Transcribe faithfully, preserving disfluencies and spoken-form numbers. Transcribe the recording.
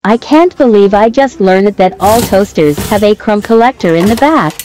I can't believe I just learned that all toasters have a crumb collector in the back.